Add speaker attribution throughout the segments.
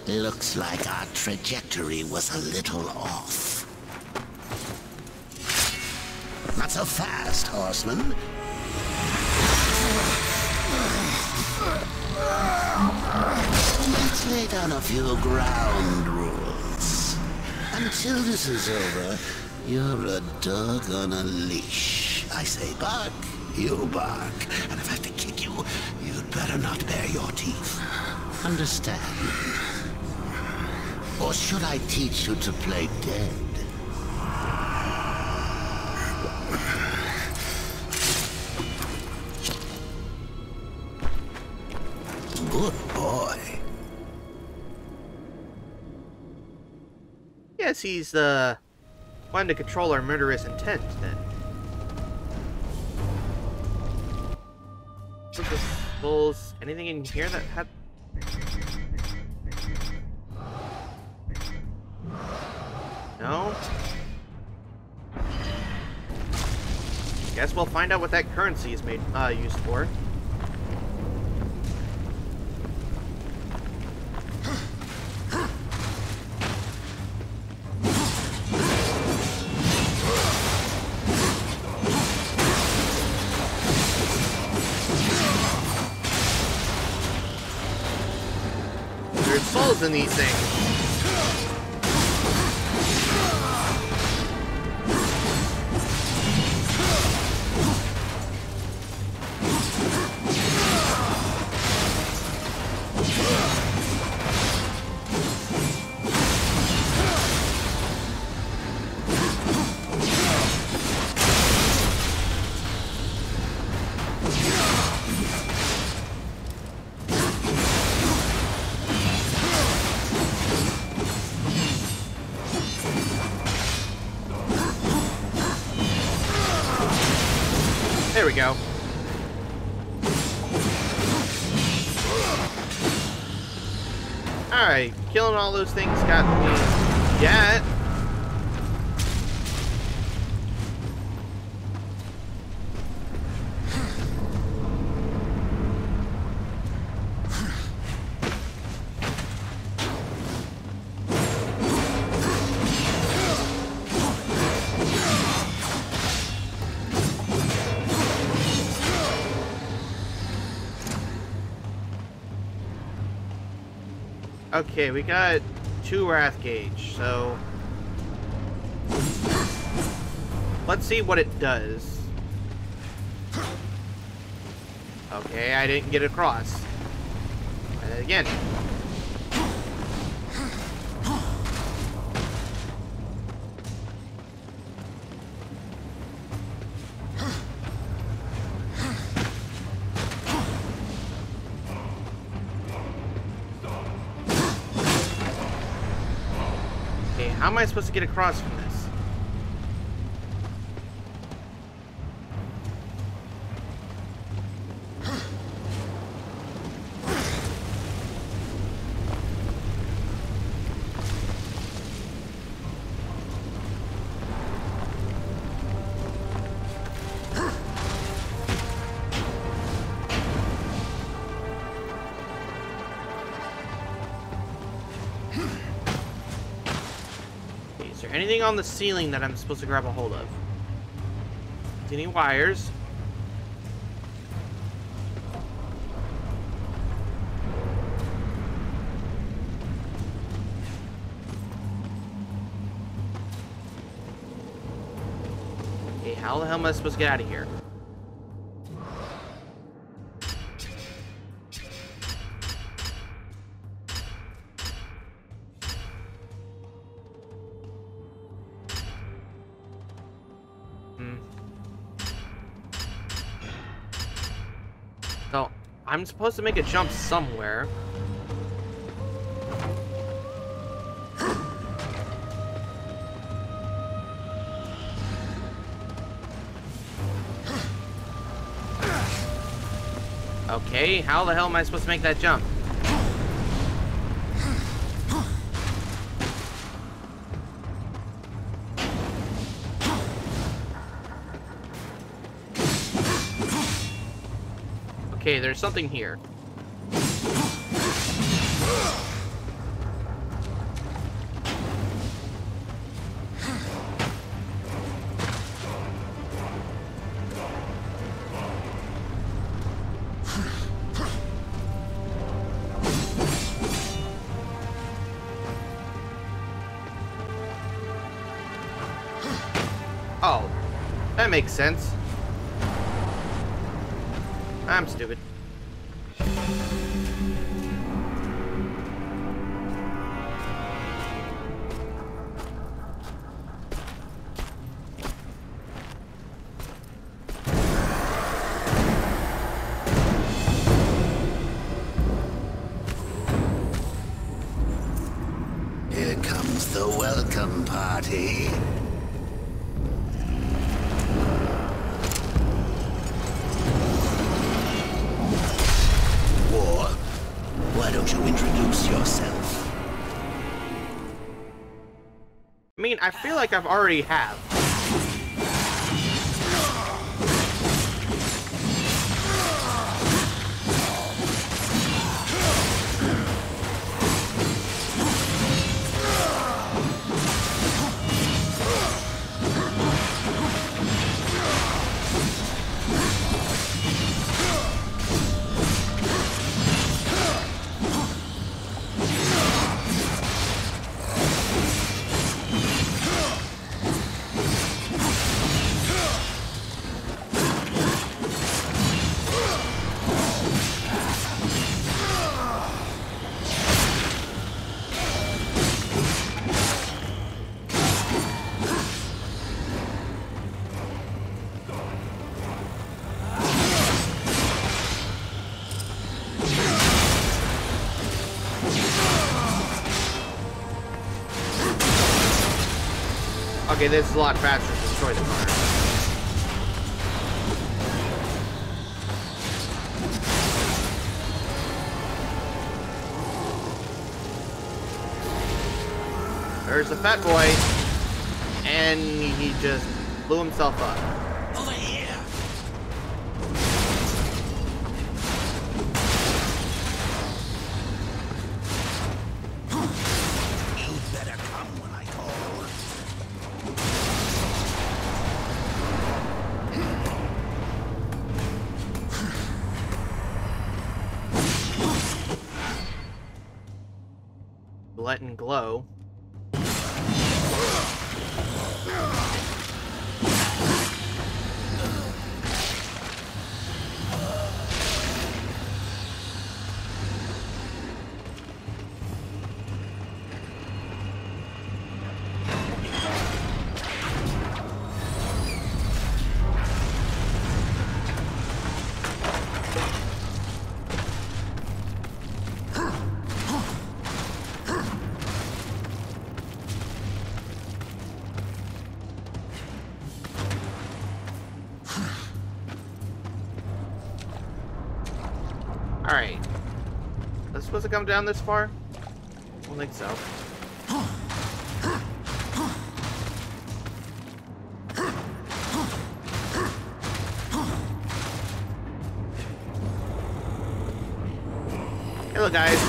Speaker 1: Looks like our trajectory was a little off. Not so fast, horseman. Let's lay down a few ground rules. Until this is over, you're a dog on a leash. I say bark, you bark. And if I have to kick you, you'd better not bare your teeth. Understand? Or should I teach you to play dead? Good boy.
Speaker 2: Yes, he's wanting to control our murderous intent, then. Bulls. Anything in here that had... No? Guess we'll find out what that currency is made used for. There's souls in these things. There we go. Alright, killing all those things got me yet. Okay, we got 2 Wrath Gauge, so let's see what it does. Okay, I didn't get across. Try that again. How am I supposed to get across from this? Is there anything on the ceiling that I'm supposed to grab a hold of? Any wires? Okay, how the hell am I supposed to get out of here? So, I'm supposed to make a jump somewhere. Okay, how the hell am I supposed to make that jump? Okay, there's something here. that makes sense. I'm stupid.
Speaker 1: Here comes the welcome party. Why don't you introduce yourself?
Speaker 2: I mean, I feel like I've already have. Okay, this is a lot faster to destroy the car. There's the fat boy, and he just blew himself up.
Speaker 1: Over here! You'd better come when I call.
Speaker 2: Let and glow. Alright. Is supposed to come down this far? I don't think so. Hello, guys.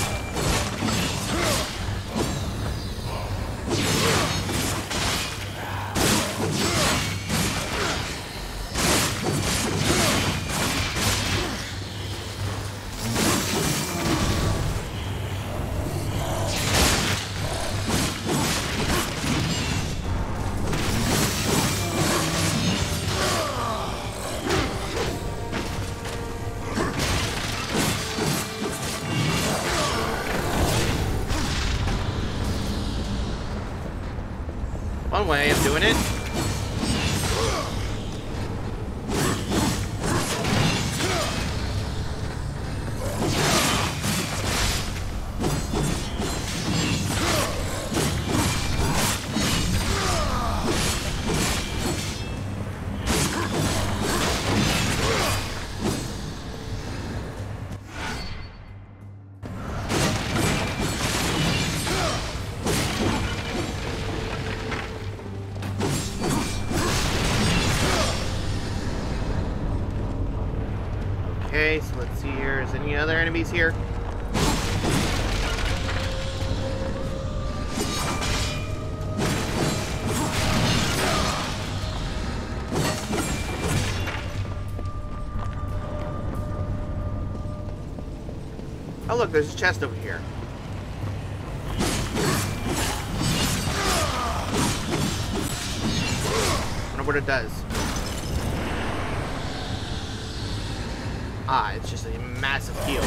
Speaker 2: One way of doing it. Okay, so let's see here. Is any other enemies here? Oh look, there's a chest over here. I wonder what it does. Ah, it's just a massive heal.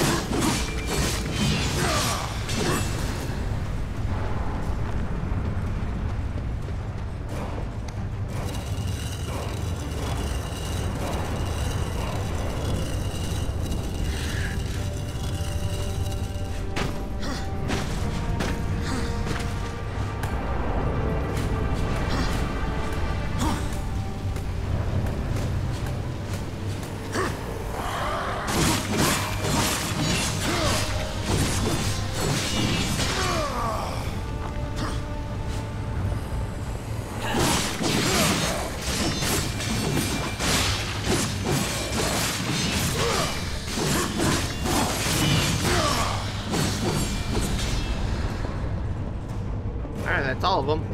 Speaker 2: Alright, that's all of them.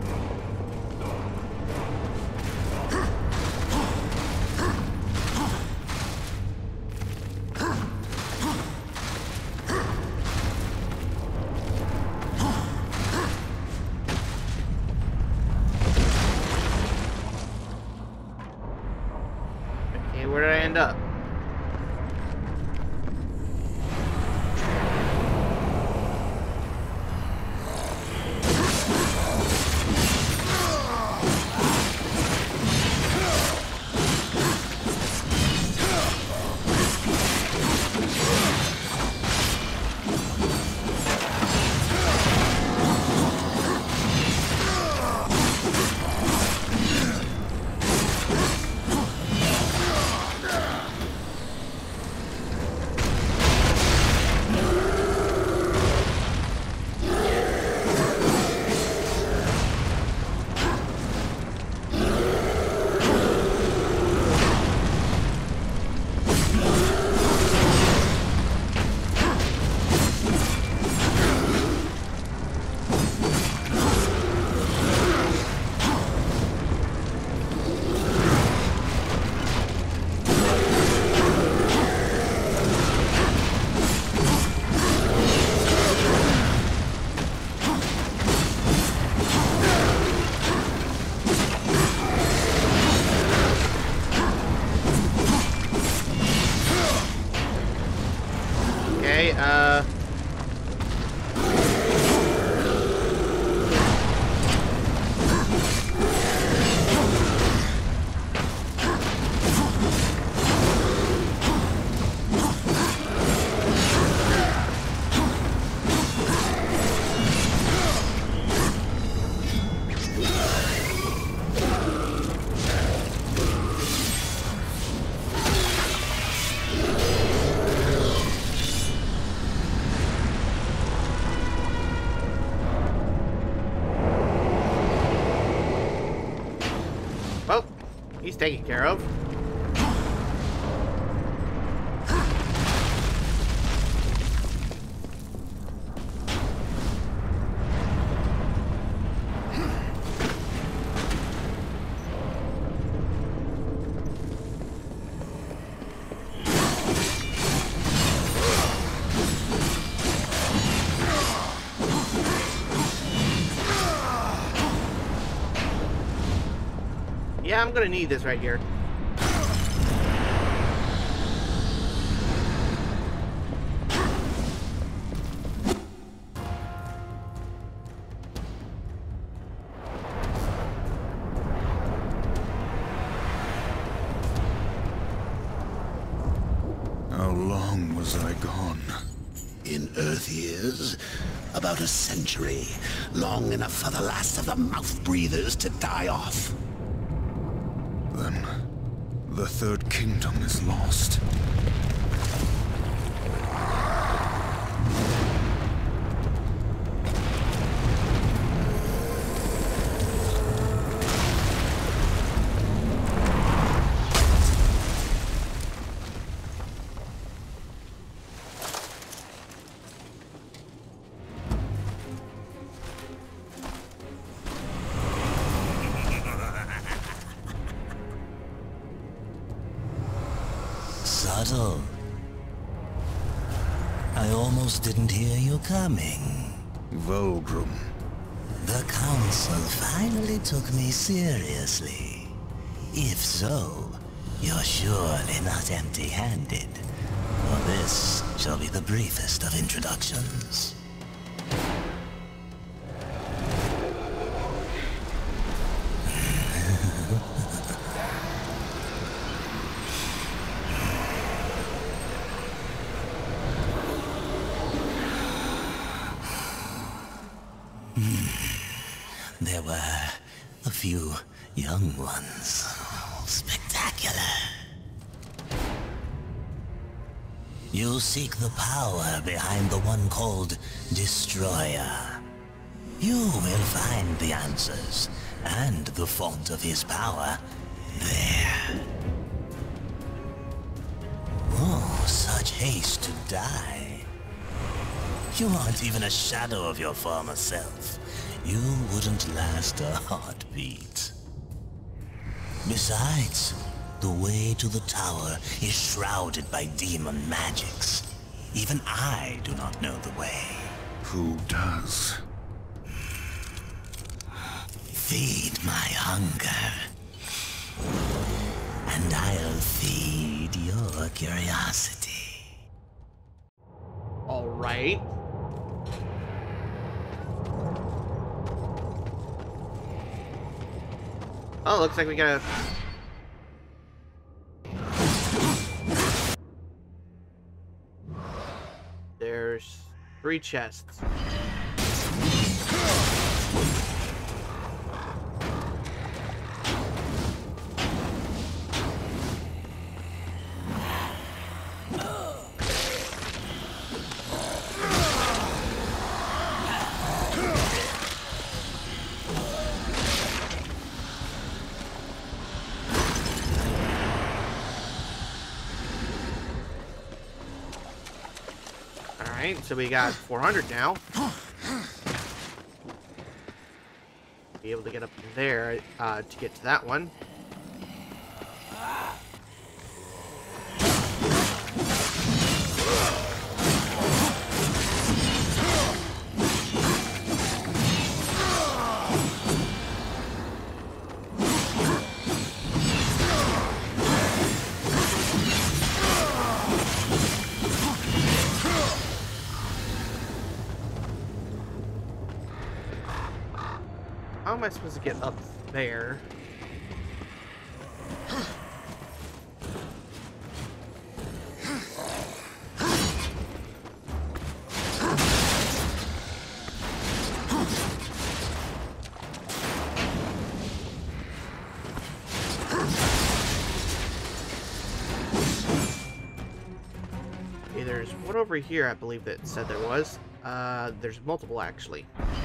Speaker 2: Okay, where did I end up? Okay, well, he's taken care of. Yeah, I'm gonna need this right here.
Speaker 3: How long was I gone?
Speaker 1: In Earth years, about a century. Long enough for the last of the mouth breathers to die off.
Speaker 3: Then, the Third Kingdom is lost.
Speaker 1: Subtle. I almost didn't hear you coming.
Speaker 3: Vulgrim.
Speaker 1: The Council finally took me seriously. If so, you're surely not empty-handed. This shall be the briefest of introductions. There were a few young ones. Spectacular. You seek the power behind the one called Destroyer. You will find the answers and the font of his power there. Oh, such haste to die. You aren't even a shadow of your former self. You wouldn't last a heartbeat. Besides, the way to the tower is shrouded by demon magics. Even I do not know the way.
Speaker 3: Who does?
Speaker 1: Feed my hunger. And I'll feed your curiosity.
Speaker 2: All right. Oh, looks like we got a... There's 3 chests. Alright, so we got 400 now. Be able to get up there to get to that one. How am I supposed to get up there? Okay, there's one over here, I believe that said there was. There's multiple, actually.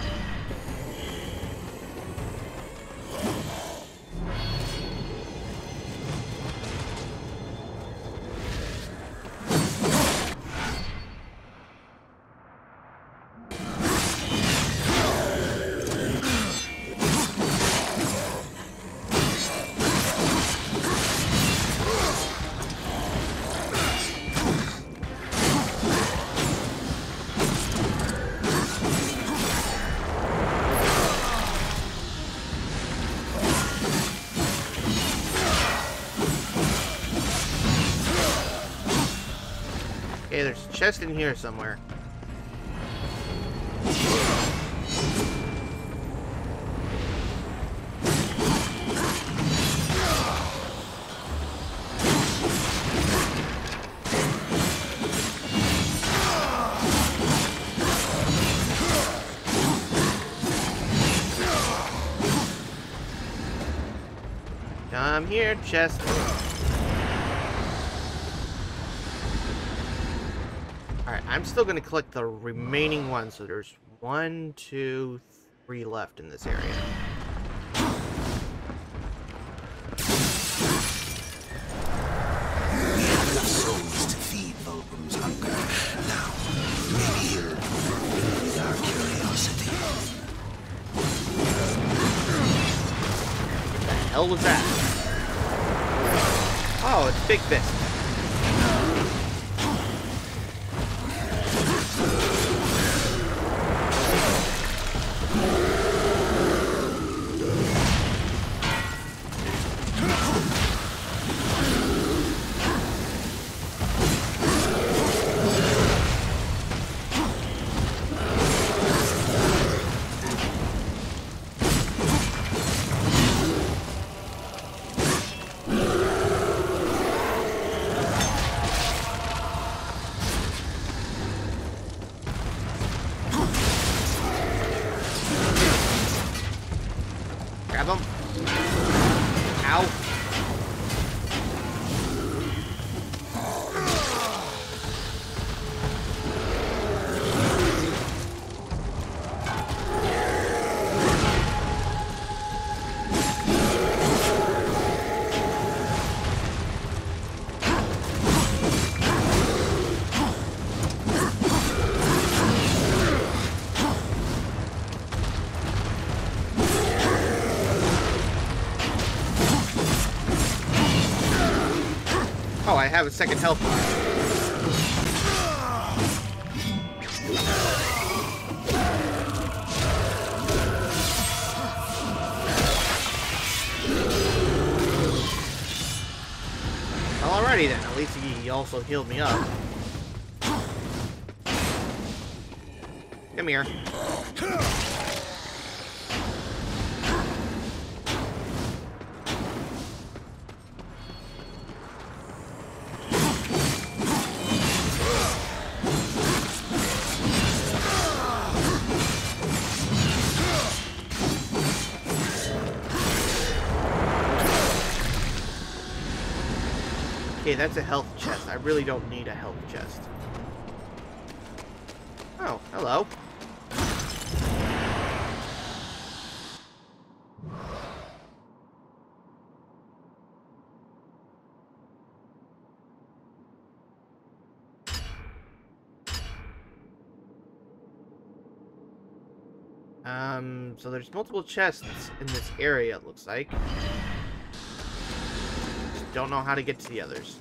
Speaker 2: Okay, there's a chest in here somewhere. Come here, chest. Alright, I'm still going to collect the remaining ones, so there's 1, 2, 3 left in this area.
Speaker 1: We have enough souls to feed Volgrum's hunger. Now, maybe he'll feed our curiosity.
Speaker 2: What the hell was that? Oh, it's Big Fist. Grab him. Ow. Oh, I have a second health bar. Well, alrighty then. At least he also healed me up. Come here. Okay, that's a health chest. I really don't need a health chest. Oh, hello. So there's multiple chests in this area, it looks like. Just don't know how to get to the others.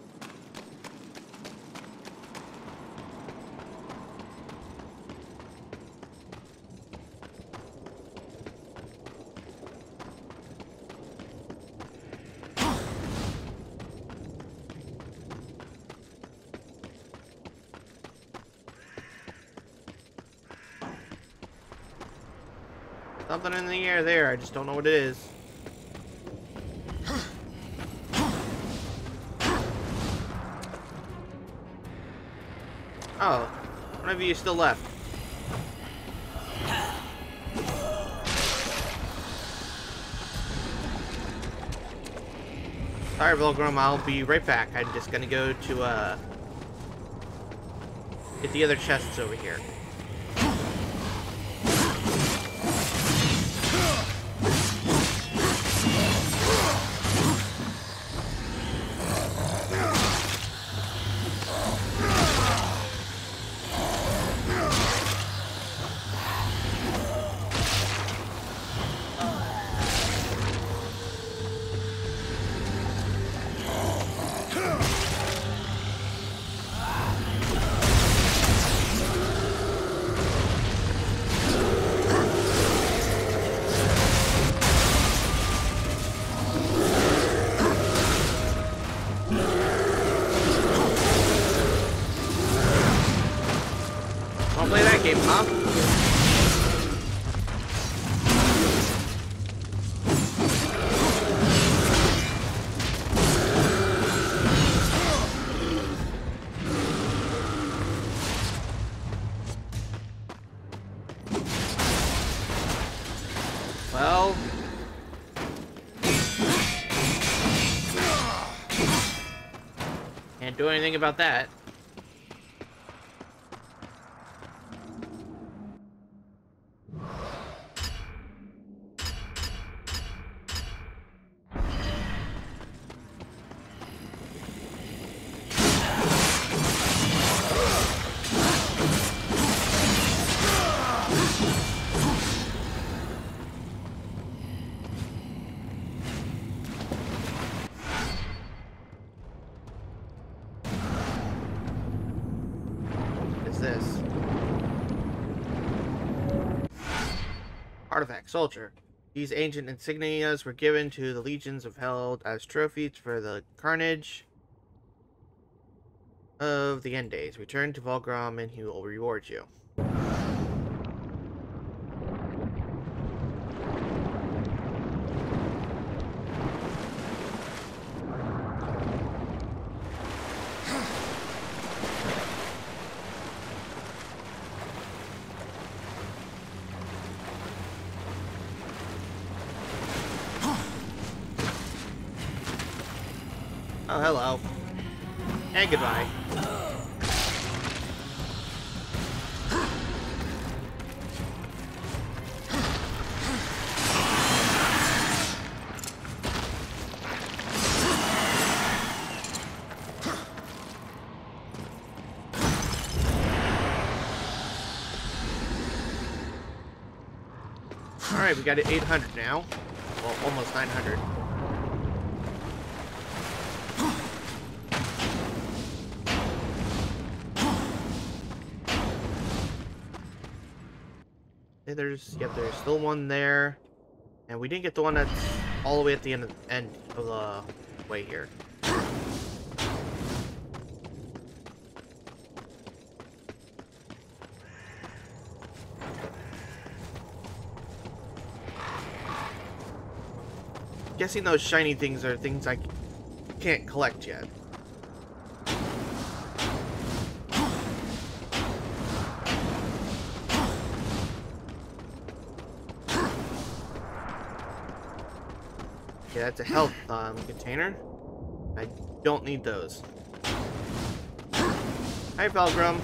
Speaker 2: Something in the air there, I just don't know what it is. Oh, one of you still left. Sorry, Volgrim, I'll be right back. I'm just gonna go to, get the other chests over here. Wanna play that game, huh? Well, can't do anything about that. This artifact soldier. These ancient insignias were given to the legions of held as trophies for the carnage. of the end days. Return to Volgrim and he will reward you. Oh, hello. And goodbye. Alright, we got it 800 now. Well, almost 900. There's still one there, and we didn't get the one that's all the way at the end of the way here. Guessing those shiny things are things I can't collect yet. Okay, that's a health container. I don't need those. Hi, Valgrim.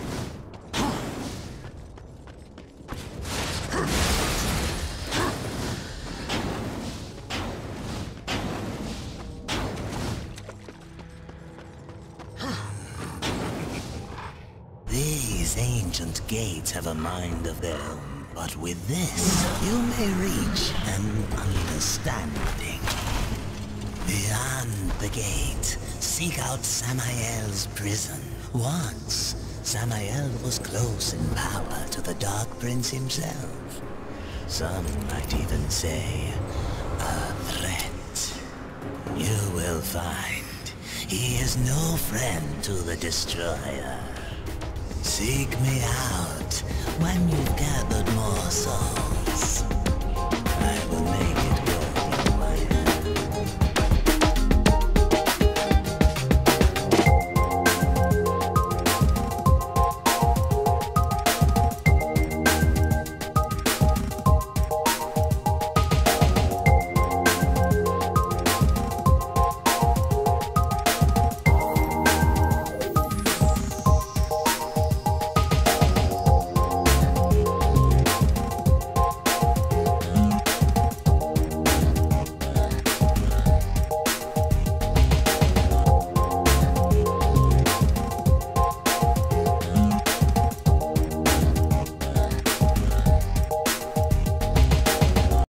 Speaker 1: These ancient gates have a mind of their own, but with this, you may reach an understanding. Beyond the gate, seek out Samael's prison. Once, Samael was close in power to the Dark Prince himself. Some might even say, a threat. You will find he is no friend to the Destroyer. Seek me out when you've gathered more souls.